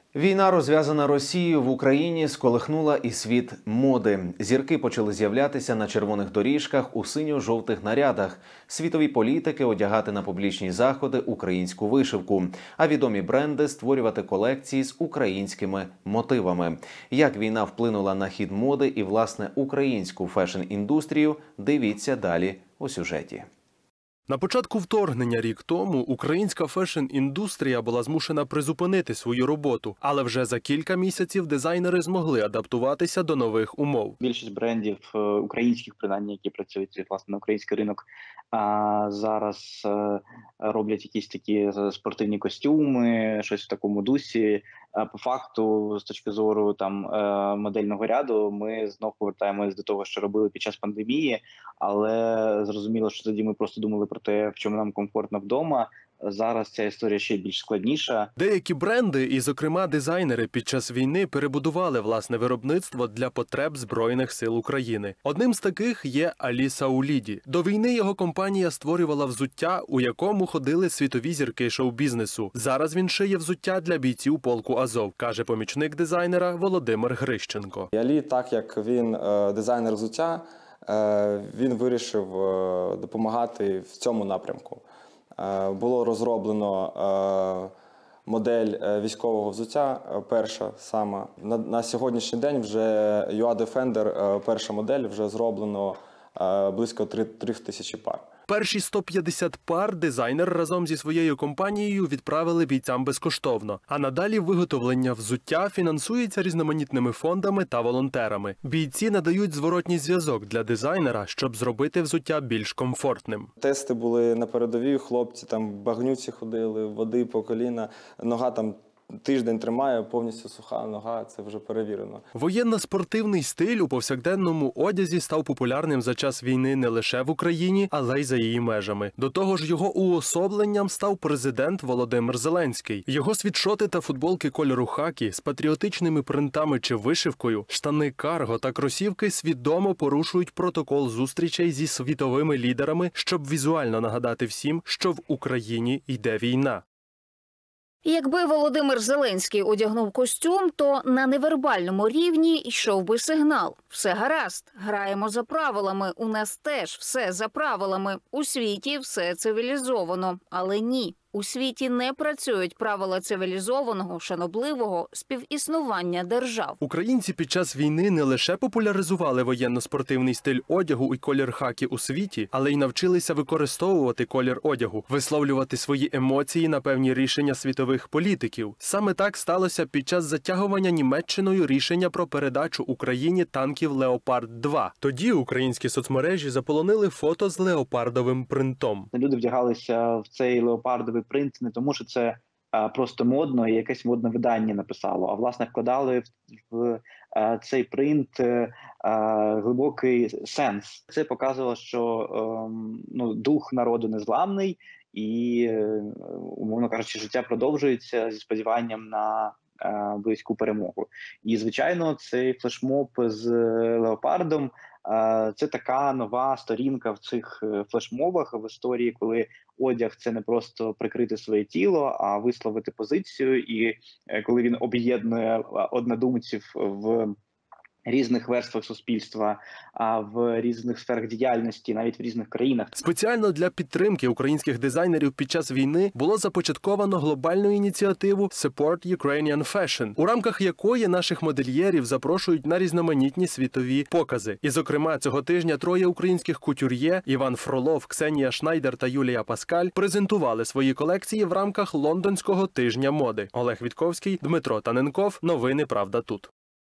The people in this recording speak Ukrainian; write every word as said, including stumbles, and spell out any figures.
Війна, розв'язана Росією в Україні, сколихнула і світ моди. Зірки почали з'являтися на червоних доріжках у синьо-жовтих нарядах. Світові політики одягати на публічні заходи українську вишивку, а відомі бренди створювати колекції з українськими мотивами. Як війна вплинула на хід моди і, власне, українську фешн-індустрію, дивіться далі у сюжеті. На початку вторгнення рік тому українська фешн-індустрія була змушена призупинити свою роботу, але вже за кілька місяців дизайнери змогли адаптуватися до нових умов. Більшість брендів українських, принаймні, які працюють власне на український ринок, а зараз роблять якісь такі спортивні костюми, щось в такому дусі. По факту, з точки зору там модельного ряду, ми знов повертаємось до того, що робили під час пандемії, але зрозуміло, що тоді ми просто думали про те, в чому нам комфортно вдома. Зараз ця історія ще більш складніша. Деякі бренди, і зокрема дизайнери, під час війни перебудували власне виробництво для потреб Збройних сил України. Одним з таких є Алі Сауліді. До війни його компанія створювала взуття, у якому ходили світові зірки шоу-бізнесу. Зараз він шиє взуття для бійців полку Азов, каже помічник дизайнера Володимир Грищенко. Алі, так як він дизайнер взуття, він вирішив допомагати в цьому напрямку. Було розроблено модель військового взуття, перша сама. На, на сьогоднішній день вже ю ей Defender, перша модель, вже зроблено близько трьох тисяч пар. Перші сто п'ятдесят пар дизайнер разом зі своєю компанією відправили бійцям безкоштовно. А надалі виготовлення взуття фінансується різноманітними фондами та волонтерами. Бійці надають зворотній зв'язок для дизайнера, щоб зробити взуття більш комфортним. Тести були на передовій, хлопці там в багнюці ходили, води по коліна, нога там тиждень тримає, повністю суха нога, це вже перевірено. Воєнно-спортивний стиль у повсякденному одязі став популярним за час війни не лише в Україні, але й за її межами. До того ж, його уособленням став президент Володимир Зеленський. Його світшоти та футболки кольору хакі з патріотичними принтами чи вишивкою, штани карго та кросівки свідомо порушують протокол зустрічей зі світовими лідерами, щоб візуально нагадати всім, що в Україні йде війна. Якби Володимир Зеленський одягнув костюм, то на невербальному рівні йшов би сигнал. Все гаразд, граємо за правилами, у нас теж все за правилами, у світі все цивілізовано. Але ні, у світі не працюють правила цивілізованого, шанобливого співіснування держав. Українці під час війни не лише популяризували воєнно-спортивний стиль одягу і колір хакі у світі, але й навчилися використовувати колір одягу, висловлювати свої емоції на певні рішення світових політиків. Саме так сталося під час затягування Німеччиною рішення про передачу Україні танків Леопард два. Тоді українські соцмережі заполонили фото з леопардовим принтом. Люди вдягалися в цей леопардовий принт не тому, що це а, просто модно і якесь модне видання написало, а власне вкладали в, в а, цей принт а, глибокий сенс. Це показувало, що а, ну, дух народу незламний і, умовно кажучи, життя продовжується зі сподіванням на а, близьку перемогу. І, звичайно, цей флешмоб з леопардом – це така нова сторінка в цих флешмобах в історії, коли одяг – це не просто прикрити своє тіло, а висловити позицію. І коли він об'єднує однодумців в різних верствах суспільства, а в різних сферах діяльності, навіть в різних країнах. Спеціально для підтримки українських дизайнерів під час війни було започатковано глобальну ініціативу Support Ukrainian Fashion, у рамках якої наших модельєрів запрошують на різноманітні світові покази. І, зокрема, цього тижня троє українських кутюр'є – Іван Фролов, Ксенія Шнайдер та Юлія Паскаль – презентували свої колекції в рамках Лондонського тижня моди. Олег Вітковський, Дмитро Таненков. Новини «Правда тут».